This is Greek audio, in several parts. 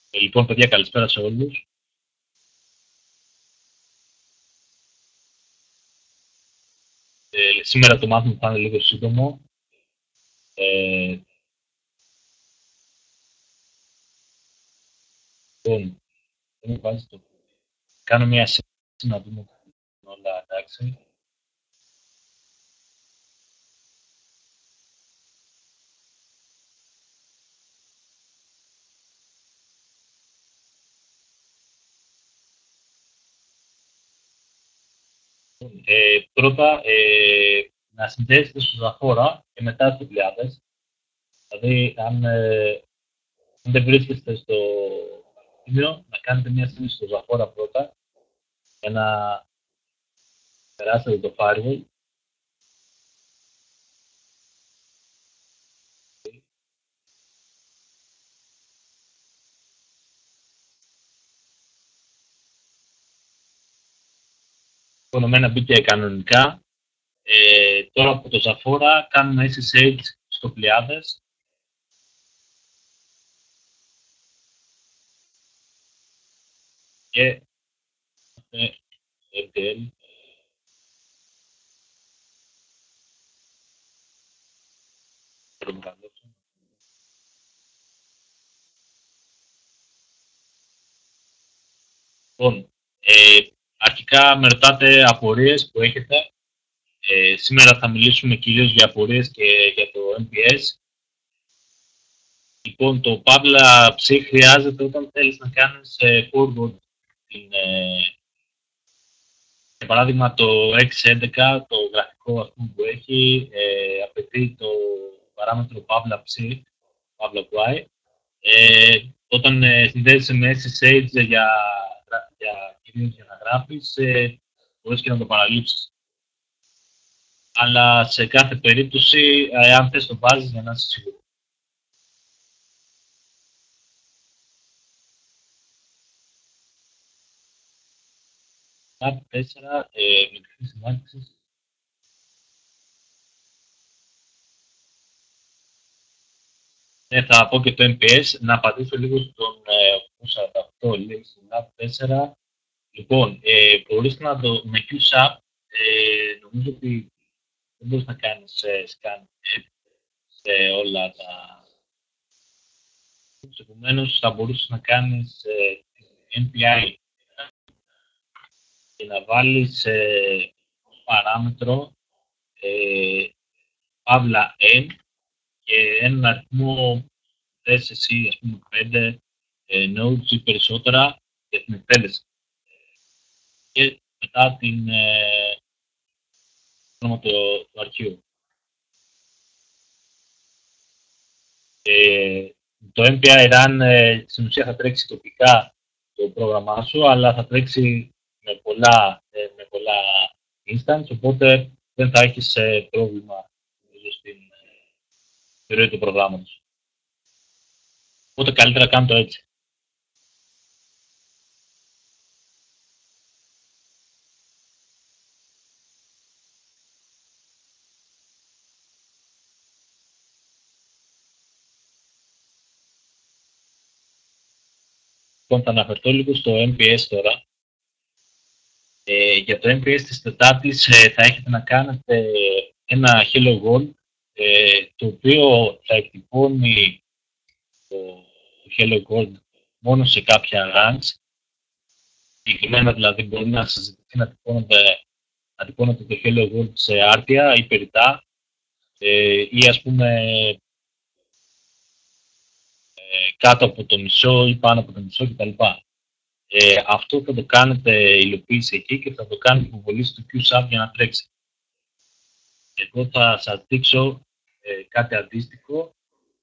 Λοιπόν, παιδιά, καλησπέρα σε όλους. Σήμερα το μάθημα θα είναι λίγο σύντομο. Λοιπόν, δεν μου βάζει το... Κάνω μια σύντομη να δούμε όλα, εντάξει. Πρώτα, να συνδέσετε στο Ζαχώρα και μετά στις Πλιάδες. Δηλαδή, αν δεν βρίσκεστε στο σημείο, να κάνετε μια σύνδεση στο Ζαχώρα πρώτα για να περάσετε το firewall. Λοιπόν, εμένα μπήκε κανονικά. Τώρα από το Ζαχώρα κάνουμε SSH στο Πλιάδες. Και RTL. Λοιπόν, αρχικά με ρωτάτε απορίες που έχετε. Σήμερα θα μιλήσουμε κυρίως για απορίες και για το MPS. Λοιπόν, το Pavla Ψ χρειάζεται όταν θέλεις να κάνεις forward για παράδειγμα το X11, το γραφικό ας πούμε, που έχει, απαιτεί το παράμετρο Pavla Ψ, Pavla Y. Όταν συνδέεσαι με SSH κυρίως για να γράφεις, μπορείς και να το παραλείψεις. Αλλά σε κάθε περίπτωση, αν θες το βάζεις για να είσαι σίγουρο. Tab 4, με τη χρήση μάθησης. Θα πω και το MPS, να απαντήσω λίγο στον 48, λέει στην Tab 4. Λοιπόν, μπορείς να το, με QSAP, νομίζω ότι δεν μπορείς να κάνεις scan σε όλα τα... Επομένως, θα μπορούσες να κάνεις NPI και να βάλεις παράμετρο παύλα N και έναν αριθμό θες εσύ, ας πούμε 5 nodes ή περισσότερα για την εκτέλεση. Και μετά την όνομα του αρχείου. Το MPI Run στην ουσία θα τρέξει τοπικά το πρόγραμμά σου, αλλά θα τρέξει με πολλά instance, οπότε δεν θα έχεις πρόβλημα στην ροή του προγράμματος. Οπότε καλύτερα κάνω το έτσι. Λοιπόν, θα αναφερθώ λίγο στο MPS τώρα. Για το MPS της Τετάρτης θα έχετε να κάνετε ένα Hello World, το οποίο θα εκτυπώνει το Hello World μόνο σε κάποια runs. Συγκεκριμένα δηλαδή μπορεί να συζητηθεί να τυπώνετε το Hello World σε άρτια ή περιτά ή ας πούμε κάτω από το μισό ή πάνω από το μισό κτλ. Αυτό θα το κάνετε υλοποίηση εκεί και θα το κάνετε υποβολή στο QSAP για να τρέξει. Εγώ θα σας δείξω κάτι αντίστοιχο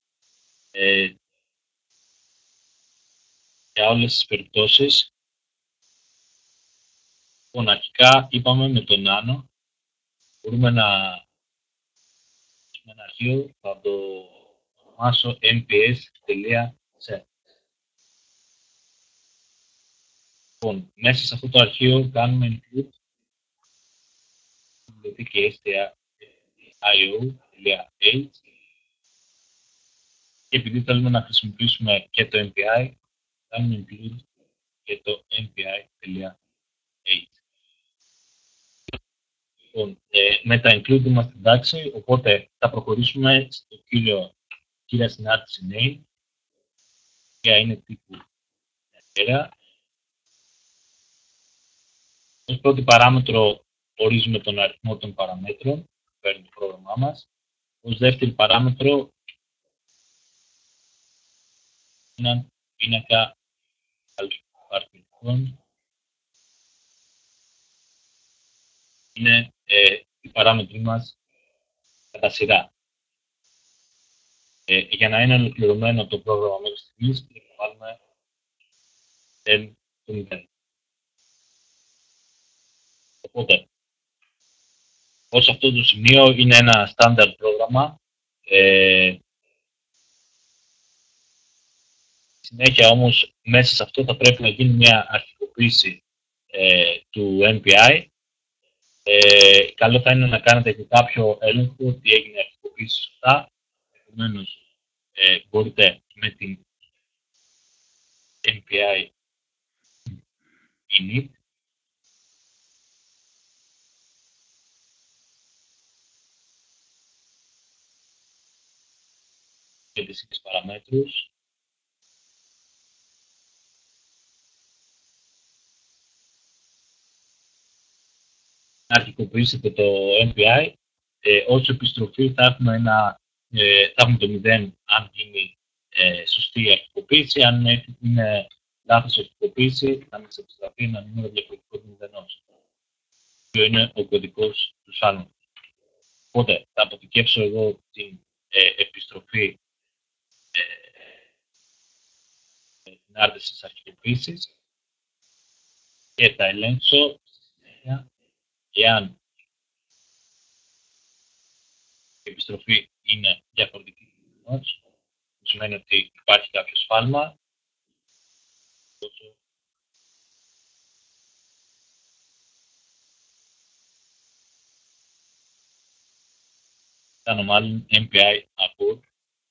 για όλες τις περιπτώσεις. Λοιπόν, αρχικά είπαμε με τον Nano, μπορούμε να ένα αρχείο, θα το ονομάσω mps.set. Λοιπόν, μέσα σε αυτό το αρχείο κάνουμε include βιβλιοθήκη stdio.h και επειδή θέλουμε να χρησιμοποιήσουμε και το MPI, κάνουμε include και το MPI.h. Λοιπόν, με τα include είμαστε εντάξει, οπότε θα προχωρήσουμε στο κύρια συνάρτηση name, ποια είναι τύπου αέρα. Ως πρώτη παράμετρο ορίζουμε τον αριθμό των παραμέτρων που παίρνει το πρόγραμμά μας. Ως δεύτερη παράμετρο έναν πίνακα αριθμών. Είναι οι παράμετροι μας κατά σειρά. Για να είναι ολοκληρωμένο το πρόγραμμα μέχρι στιγμής, πρέπει να βάλουμε 0. Οπότε, ως αυτό το σημείο είναι ένα standard πρόγραμμα. Συνέχεια όμως, μέσα σε αυτό θα πρέπει να γίνει μια αρχικοποίηση του MPI. Καλό θα είναι να κάνετε και κάποιο έλεγχο ότι έγινε αρχικοποίηση σωστά. Επομένως, μπορείτε με την MPI init και τις ίδιες παραμέτρους. Να αρχικοποιήσετε το MPI. Ως επιστροφή θα έχουμε, θα έχουμε το 0 αν γίνει σωστή αρχικοποίηση. Αν είναι λάθος αρχικοποίηση, θα μας επιστραφεί ένα νούμερο διαφορετικό του 0. Ποιο είναι ο κωδικός του Salmon. Οπότε θα αποθηκεύσω εγώ την επιστροφή την άρτηση της αρχικοποίησης και θα ελέγξω εάν η επιστροφή είναι διαφορετική, που σημαίνει ότι υπάρχει κάποιο σφάλμα. Κάνω μάλλον MPI upload.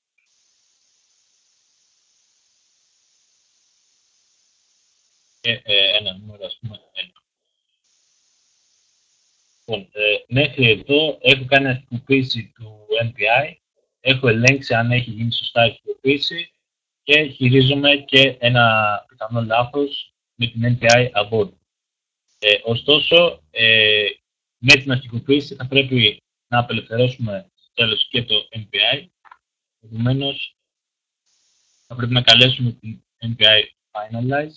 Και ένα νούμερο, ας πούμε, 1. Λοιπόν, μέχρι εδώ έχω κάνει αρχικοποίηση του MPI, έχω ελέγξει αν έχει γίνει σωστά αρχικοποίηση και χειρίζομαι και ένα πιθανό λάθος με την MPI abort. Ωστόσο, με την αρχικοποίηση θα πρέπει να απελευθερώσουμε στο τέλος και το MPI. Επομένως, θα πρέπει να καλέσουμε την MPI finalize.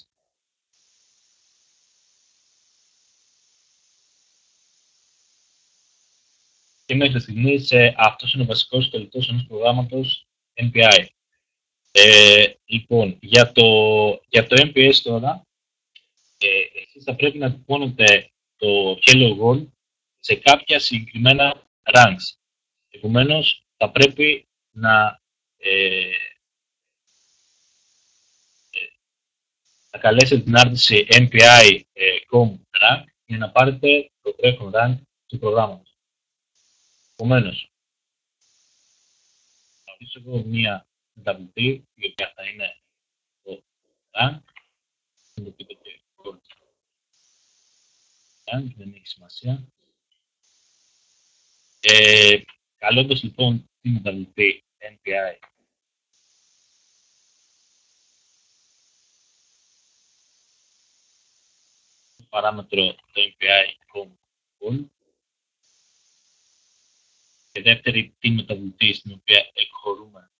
Και μέχρι στιγμής αυτός είναι ο βασικός τελικός ενός προγράμματος MPI. Λοιπόν, για το MPS τώρα, εσείς θα πρέπει να τυπώνετε το Hello World σε κάποια συγκεκριμένα ranks. Επομένως, θα πρέπει να καλέσετε την άρτηση MPI.com rank για να πάρετε το τρέχον rank του προγράμματος. Επομένως, θα αφήσω εγώ μία μεταβλητή, η οποία θα είναι το rank. Δεν έχει σημασία. Καλώντας λοιπόν τη μεταβλητή MPI παράμετρο το MPI.com και δεύτερη τη μεταβλητή στην οποία εκχωρούμε,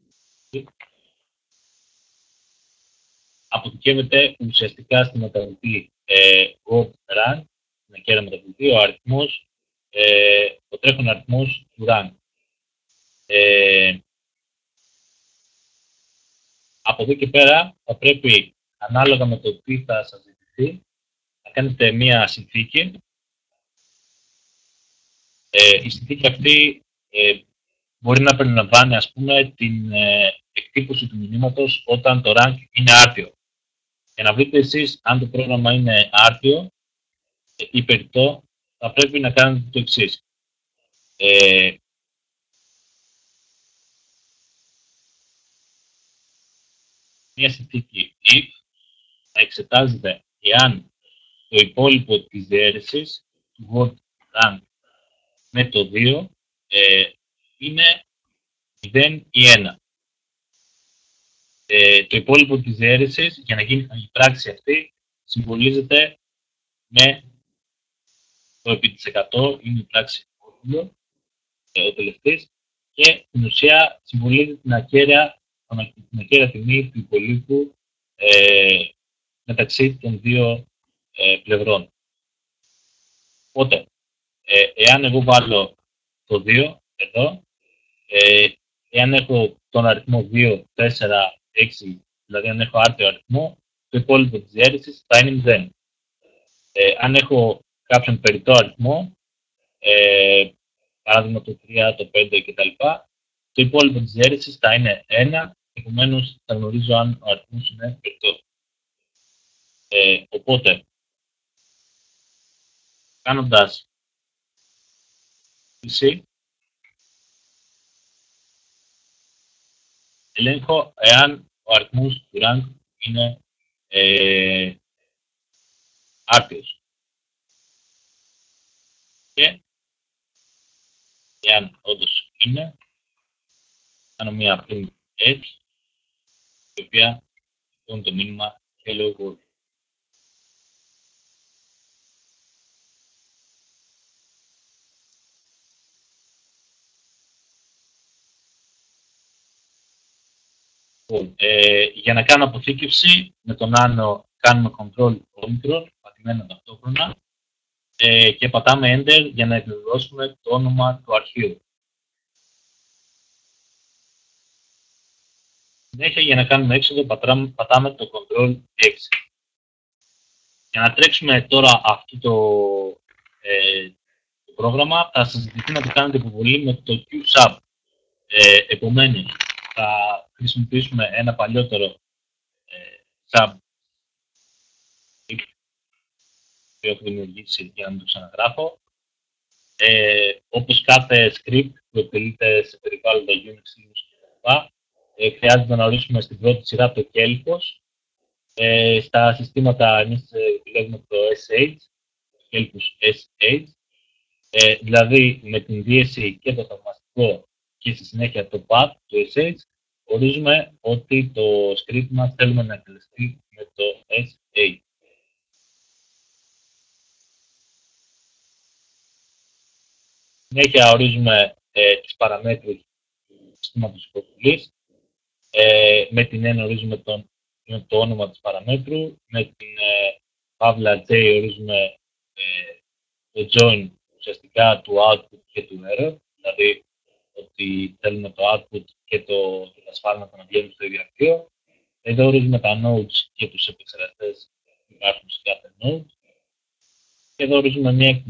αποθηκεύεται ουσιαστικά στη μεταβλητή GOT-RANK, την ακέρα μεταβλητή, ο αριθμός, ο τρέχον αριθμός του rank. Από εδώ και πέρα θα πρέπει, ανάλογα με το τι θα σας ζητηθεί, να κάνετε μία συνθήκη. Η συνθήκη αυτή μπορεί να περιλαμβάνει, ας πούμε, την εκτύπωση του μηνύματος όταν το rank είναι άρτιο. Για να βρείτε εσείς αν το πρόγραμμα είναι άρτιο ή περιττό, θα πρέπει να κάνετε το εξής. μια συνθήκη if να εξετάζεται εάν το υπόλοιπο της διαίρεσης του word rank με το 2 είναι 0 ή 1. Το υπόλοιπο της διαίρεσης, για να γίνει η πράξη αυτή, συμβολίζεται με το επί της 100, είναι η πράξη μόδουλο, ο τελευταίος, και στην ουσία συμβολίζει την ακέραια τιμή του υπολείπου μεταξύ των δύο πλευρών. Οπότε, εάν εγώ βάλω το 2 εδώ, εάν έχω τον αριθμό 2, 4, 6, δηλαδή αν έχω άρτιο αριθμό, το υπόλοιπο της διαίρεσης θα είναι 0. Αν έχω κάποιον περιττό αριθμό, παράδειγμα το 3, το 5 κτλ., το υπόλοιπο της διαίρεσης θα είναι 1, επομένως θα γνωρίζω αν ο αριθμός είναι περιττός. Οπότε, κάνοντας λύση, ελέγχω εάν ο αριθμός του rank είναι άρτιος. Και εάν όντως είναι, κάνω μία print edge, η οποία είναι το μήνυμα hello world. Για να κάνω αποθήκευση, με τον άνω κάνουμε control omicron, πατημένο ταυτόχρονα, και πατάμε enter για να επιβεβαιώσουμε το όνομα του αρχείου. Συνέχεια, για να κάνουμε έξοδο, πατάμε το control 6. Για να τρέξουμε τώρα αυτό το πρόγραμμα, θα σας ζητηθεί να το κάνετε υποβολή με το QSub. Επομένως, θα χρησιμοποιήσουμε ένα παλιότερο sub που έχω δημιουργήσει για να το ξαναγράφω. Όπως κάθε script που εκτελείται σε περιβάλλοντα Unix, Linux κλπ. Χρειάζεται να ορίσουμε στην πρώτη σειρά το κέλπος. Στα συστήματα εμείς επιλέγουμε το SH, κέλπος SH, δηλαδή με την δίεση και το θαυμαστικό και στη συνέχεια το path, το SH, ορίζουμε ότι το script μας θέλουμε να εκτελεστεί με το SH. Συνέχεια ορίζουμε τις παραμέτρους του συστήματος υποβολής. Με την N ορίζουμε το όνομα της παραμέτρου. Με την παύλα J ορίζουμε το join ουσιαστικά του output και του error. Δηλαδή ότι θέλουμε το output και τα σφάλματα να βγαίνουν στο ίδιο αρχείο. Εδώ ορίζουμε τα nodes και τους επεξεργαστές που υπάρχουν σε κάθε node. Και εδώ ορίζουμε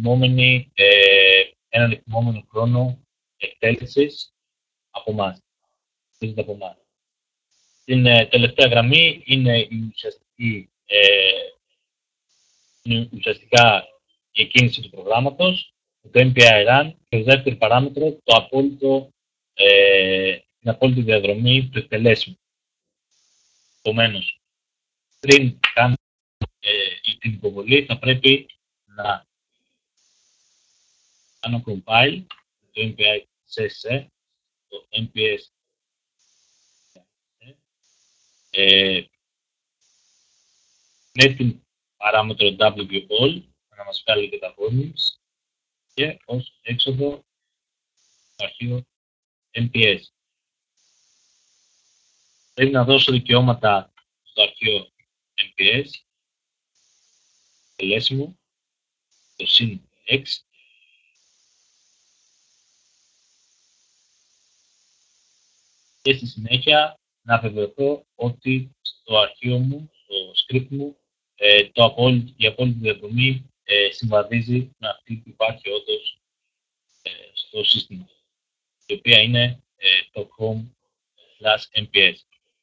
έναν εκτιμόμενο χρόνο εκτέλεσης από εμάς. Στην τελευταία γραμμή είναι ουσιαστικά η εκκίνηση του προγράμματος, το MPI run και ως δεύτερη παράμετρο την απόλυτη διαδρομή του εκτελέσιμου. Επομένως, πριν κάνουμε την υποβολή, θα πρέπει να κάνω compile το MPI CSS, το MPS με την παράμετρο WALL να μας βγάλει και τα volumes και ως έξοδο το αρχείο MPS. Πρέπει να δώσω δικαιώματα στο αρχείο MPS, τελέσιμο, το SYN-X, και στη συνέχεια να βεβαιωθώ ότι στο αρχείο μου, στο script μου, η απόλυτη διαδρομή συμβαδίζει με αυτή που υπάρχει όντως στο σύστημα, η οποία είναι το home/mps.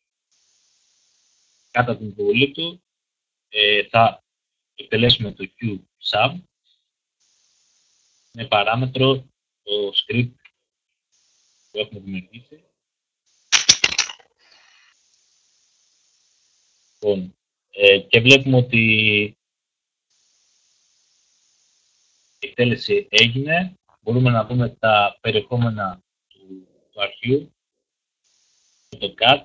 Κατά την υποβολή του θα εκτελέσουμε το QSub με παράμετρο το script που έχουμε δημιουργήσει. Λοιπόν, και βλέπουμε ότι η εκτέλεση έγινε. Μπορούμε να δούμε τα περιεχόμενα του αρχείου, το CAD.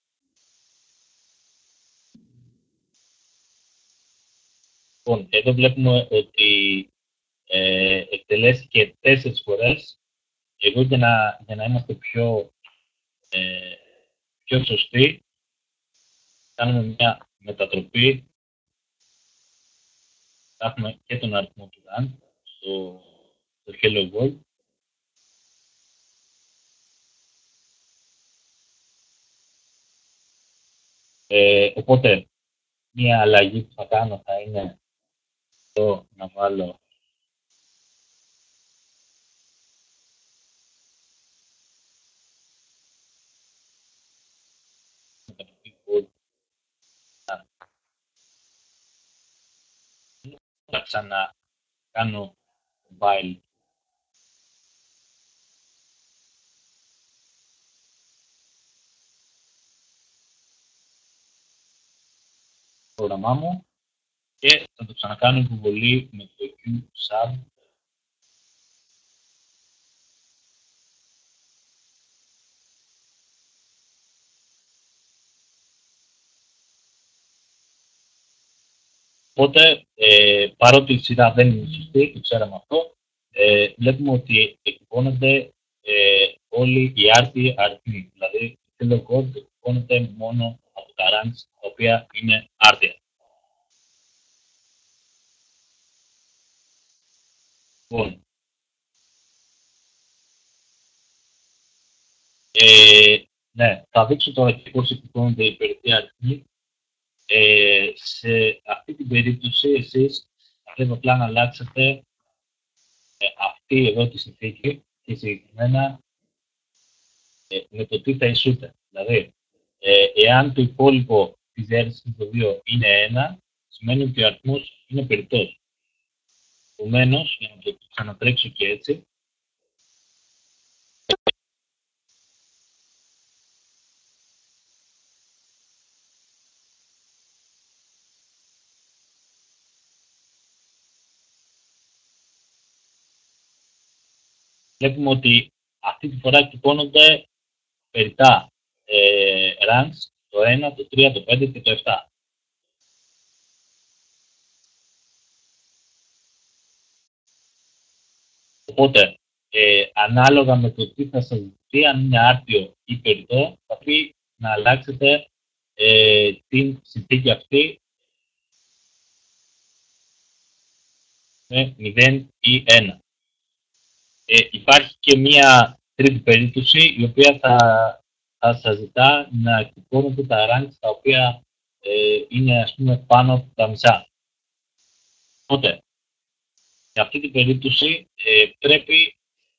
Λοιπόν, εδώ βλέπουμε ότι εκτελέστηκε 4 φορές. Εγώ για να είμαστε πιο σωστοί, κάνουμε μια μετατροπή. Θα έχουμε και τον αριθμό του run στο Hello World. Οπότε, μια αλλαγή που θα κάνω θα είναι εδώ να βάλω θα ξανακάνω compile το πρόγραμμά μου και θα το ξανακάνω υποβολή με το Q-Sub. Οπότε, παρότι η σειρά δεν είναι σωστή, το ξέραμε αυτό, βλέπουμε ότι εκπώνονται όλοι οι άρτιοι αριθμοί. Δηλαδή, το Hello Code εκπώνεται μόνο από τα ranks τα οποία είναι άρτια. Λοιπόν, ναι, θα δείξω τώρα και πώς εκπώνονται οι περιττοί αριθμοί. Σε αυτή την περίπτωση, εσείς πρέπει απλά να αλλάξετε αυτή εδώ τη συνθήκη και συγκεκριμένα με το τι θα ισούται. Δηλαδή, εάν το υπόλοιπο της διάρκειας του 2 είναι 1, σημαίνει ότι ο αριθμός είναι περιττός. Επομένως, για να το ξανατρέξω και έτσι, βλέπουμε ότι αυτή τη φορά εκτυπώνονται περιττά ranks το 1, το 3, το 5 και το 7. Οπότε, ανάλογα με το τι θα σας ζητεί, αν είναι άρτιο ή περιττό, θα πρέπει να αλλάξετε την συνθήκη αυτή με 0 ή 1. Υπάρχει και μία τρίτη περίπτωση, η οποία θα σας ζητά να εκτυπώνετε τα ranks τα οποία είναι, ας πούμε, πάνω από τα μισά. Οπότε, σε αυτή την περίπτωση πρέπει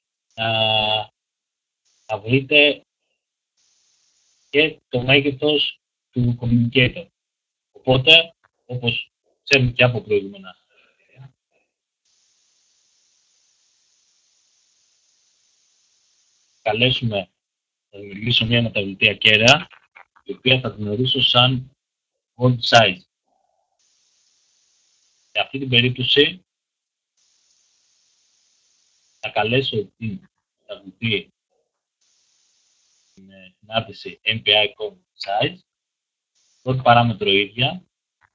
να βρείτε και το μέγεθος του communicator. Οπότε, όπως ξέρουμε και από προηγούμενα, θα δημιουργήσω μια μεταβλητή ακέραια, η οποία θα την ορίσω σαν word size. Σε αυτή την περίπτωση, θα καλέσω την μεταβλητή με την άντρηση MPI code size, πρώτη παράμετρο ίδια,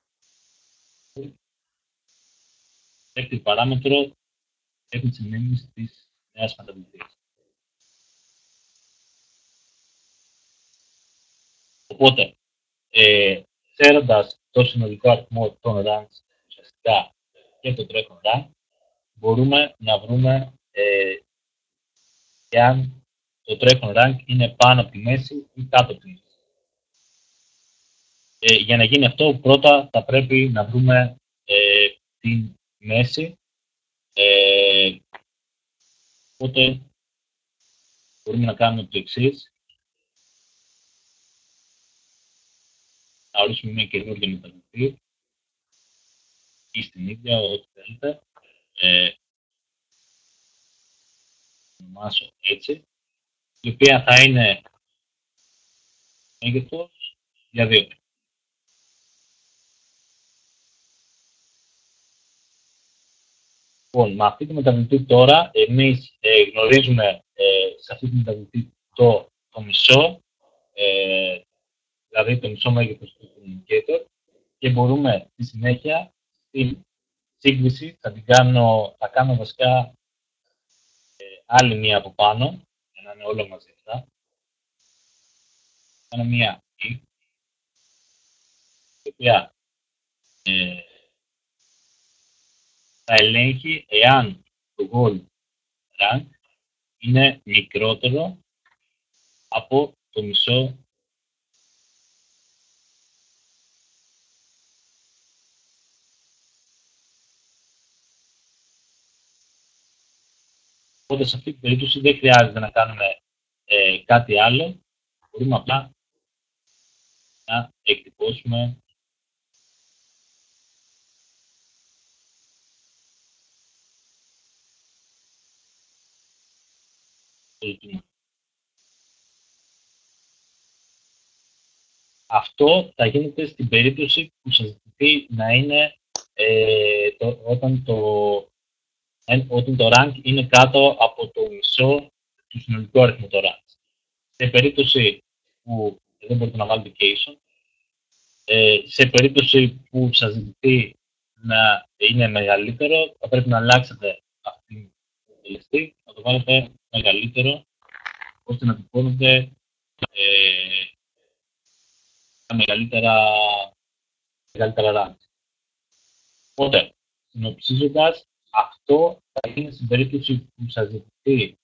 δεύτερη παράμετρο έχει τις μνήμες της νέας μεταβλητής. Οπότε, ξέροντας το συνολικό αριθμό των ranks ουσιαστικά και το τρέχον rank, μπορούμε να βρούμε εάν το τρέχον rank είναι πάνω από τη μέση ή κάτω από τη μέση. Για να γίνει αυτό, πρώτα θα πρέπει να βρούμε την μέση. Οπότε, μπορούμε να κάνουμε το εξής. Να ορίσουμε μια καινούργια μεταβλητή ή στην ίδια, ό,τι θέλετε. Ονομάσω έτσι, η οποία θα είναι μέγεθος για 2. Λοιπόν, με αυτή τη μεταβλητή τώρα, εμείς γνωρίζουμε σε αυτή τη μεταβλητή το μισό, δηλαδή το μισό μέγεθος του communicator, και μπορούμε στη συνέχεια στην σύγκριση, θα κάνω βασικά άλλη μία από πάνω, για να είναι όλα μαζί αυτά. Θα κάνω μία if, η οποία θα ελέγχει εάν το gold rank είναι μικρότερο από το μισό. Οπότε σε αυτή την περίπτωση δεν χρειάζεται να κάνουμε κάτι άλλο. Μπορούμε απλά να εκτυπώσουμε το ζητούμενο. Αυτό θα γίνεται στην περίπτωση που σας ζητηθεί να είναι όταν το rank είναι κάτω από το μισό του συνολικού αριθμού το rank. Σε περίπτωση που δεν μπορείτε να βάλετε location, σε περίπτωση που σας ζητηθεί να είναι μεγαλύτερο, θα πρέπει να αλλάξετε αυτή την τελεστή, να το βάλετε μεγαλύτερο, ώστε να τυπώνετε τα μεγαλύτερα rank. Οπότε, συνοψίζοντας, αυτό θα γίνει στην περίπτωση που σας ζητηθεί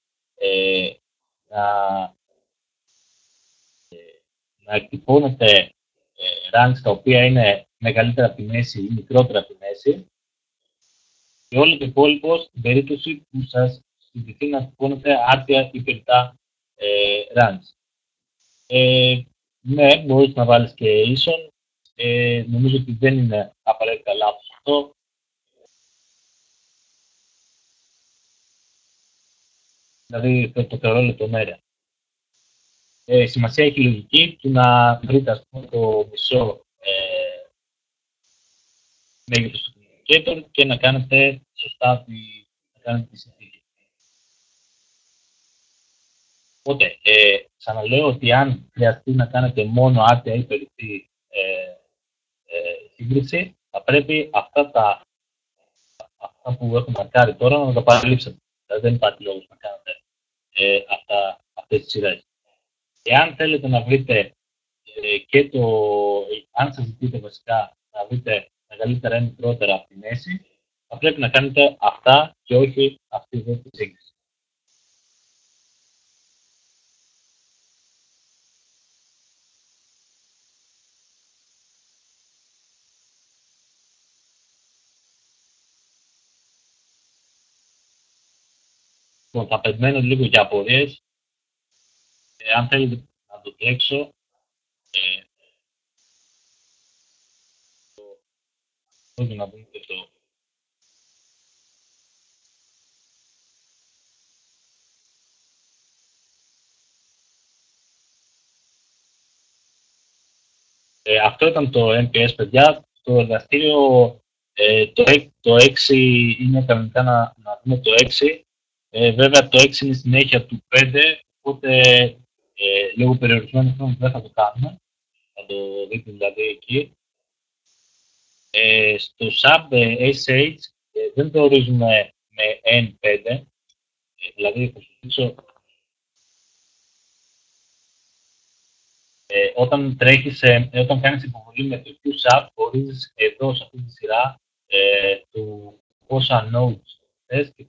να εκτυπώνετε ranks τα οποία είναι μεγαλύτερα από τη μέση ή μικρότερα από τη μέση, και όλο το υπόλοιπο στην περίπτωση που σας ζητηθεί να εκτυπώνετε άρτια ή περιττά ranks. Ναι, μπορείς να βάλεις και ίσον. Νομίζω ότι δεν είναι απαραίτητα λάθος αυτό. Δηλαδή το θεωρώ λεπτομέρεια. Σημασία έχει η λογική του να βρείτε, ας πούμε, το μισό μέγεθος του communicator και να κάνετε σωστά τη συνθήκη. Οπότε, ξαναλέω ότι αν χρειαστεί να κάνετε μόνο άρτια ή περιττή σύγκριση, θα πρέπει αυτά που έχω μαρκάρει τώρα να τα παραλείψετε. Δηλαδή δεν υπάρχει λόγος να κάνετε αυτές τις σειρές. Εάν θέλετε να βρείτε αν σας ζητείτε βασικά να βρείτε μεγαλύτερα ή μικρότερα από τη μέση, θα πρέπει να κάνετε αυτά και όχι αυτή εδώ τη σύγκριση. Λοιπόν, θα περιμένω λίγο για απορίες. Αν θέλετε να το τρέξω, μπορείτε να δούμε και το. Αυτό ήταν το MPS, παιδιά. Το εργαστήριο, το 6 είναι κανονικά να δούμε το 6. Βέβαια το 6 είναι συνέχεια του 5, οπότε λόγω περιορισμένου χρόνου δεν θα το κάνουμε. Θα το δείτε δηλαδή εκεί. Στο sub SH δεν το ορίζουμε με N5, δηλαδή θα σου δείξω. Όταν κάνεις υποβολή με το QSAP, ορίζεις εδώ σε αυτή τη σειρά του πόσα nodes θες και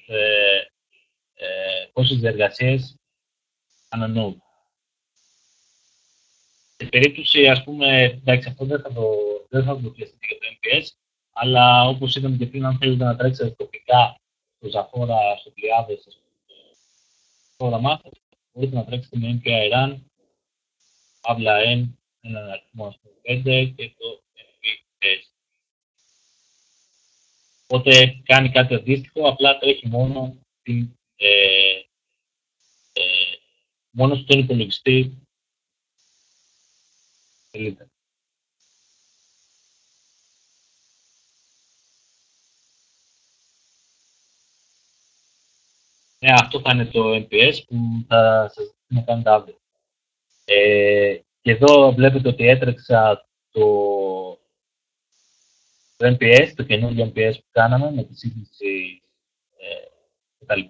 πόσες διεργασίες ανά node. Σε περίπτωση, ας πούμε, εντάξει, αυτό δεν θα το πιαστείτε για το MPS, αλλά όπως είδαμε και πριν, αν θέλετε να τρέξετε τοπικά στο Ζαχώρα, στο Πλιάδες, στο πρόγραμμά σας, μπορείτε να τρέξετε με MPI Run, παύλα N, έναν αριθμό 5 και το MPS. Οπότε κάνει κάτι αντίστοιχο, απλά τρέχει μόνο στον υπολογιστή. αυτό θα είναι το MPS που θα σας να κάνετε αύριο. Και εδώ βλέπετε ότι έτρεξα το MPS, το καινούργιο MPS που κάναμε με τη σύγκληση κτλ.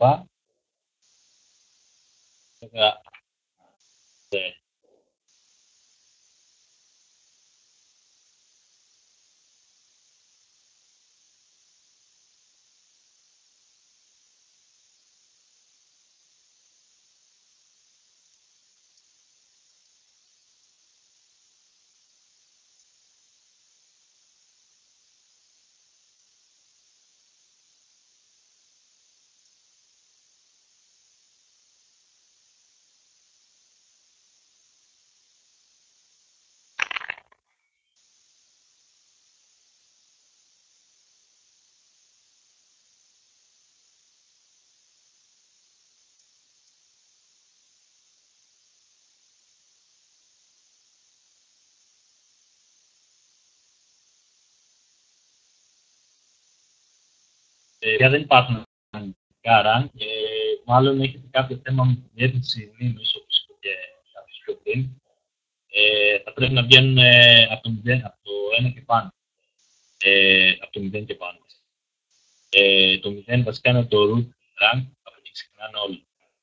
Δεν υπάρχουν αρνητικά rank, μάλλον έχετε κάποιο θέμα με τη διεύθυνση μνήμης, όπως είπε και κάποιος πιο πριν. Θα πρέπει να βγαίνουν από το 1 και πάνω. Από το 0 και πάνω. Το 0 βασικά είναι το root rank, από εκεί ξεκινάνε όλοι.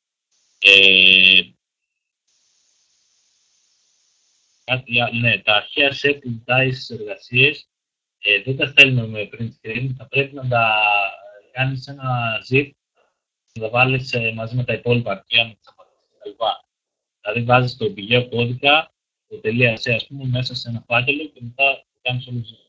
Ναι, τα αρχαία set που ζητάει στις εργασίες δεν τα στέλνουμε με print screen, θα πρέπει να τα κάνεις ένα zip και τα βάλεις μαζί με τα υπόλοιπα αρχεία, με τις απαντήσεις κτλ. Δηλαδή βάζεις το πηγαίο κώδικα, το .c ας πούμε, μέσα σε ένα φάκελο και μετά το κάνεις όλο zip.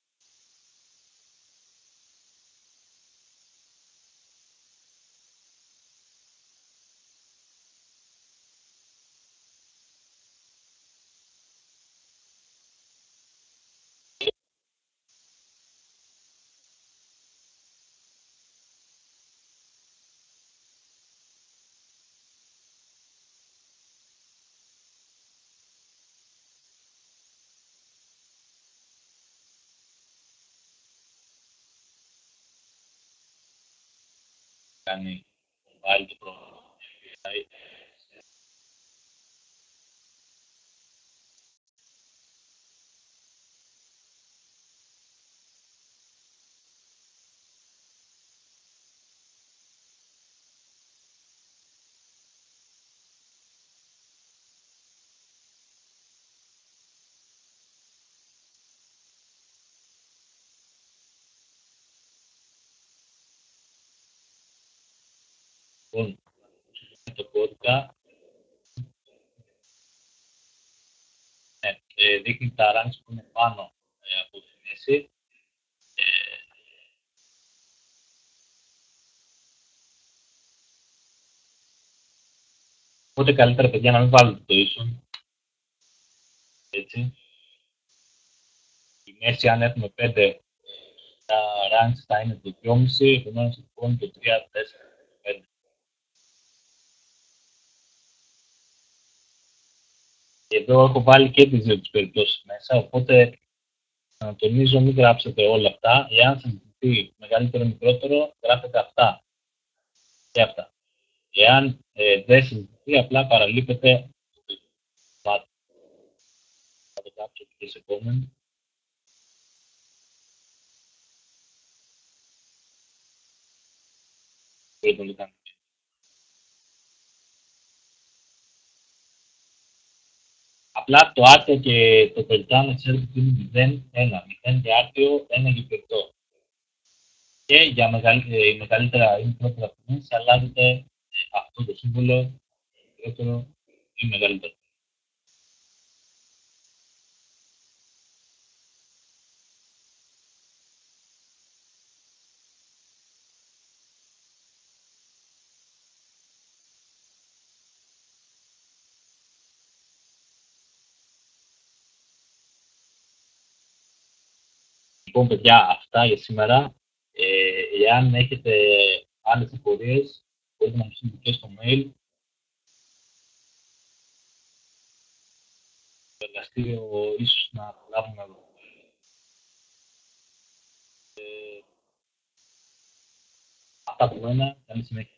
Κάνει βάλει το πρόγραμμα. Λοιπόν, το κώδικα δείχνει τα ranks που είναι πάνω από τη μέση. Οπότε καλύτερα, παιδιά, να μην βάλετε το ίσον. Έτσι. Η μέση, αν έχουμε 5, τα ranks θα είναι το 2,5, επομένως λοιπόν το 3, 4, 5. Και εδώ έχω βάλει και τις δύο τις περιπτώσεις μέσα, οπότε να τονίζω μην γράψετε όλα αυτά. Εάν σας ζητηθεί μεγαλύτερο ή μικρότερο, γράφετε αυτά και αυτά. Εάν δεν σας ζητηθεί, απλά παραλείπετε το θα το κάψω και σε comment. Μπορείτε να το κάνετε. Απλά το άρτιο και το περιττάνο ξέρετε ότι είναι 0, 1. 0 για άρτιο, 1 για περιττό. Και για μεγαλύτερα ή μικρότερα τιμές, αλλάζετε αυτό το σύμβολο, μικρότερο ή μεγαλύτερο. Λοιπόν, παιδιά, αυτά για σήμερα. Εάν έχετε άλλες απορίες, μπορείτε να μου στείλετε και στο mail. Το εργαστήριο ίσως να λάβουμε εδώ. Αυτά από μένα. Καλή συνέχεια.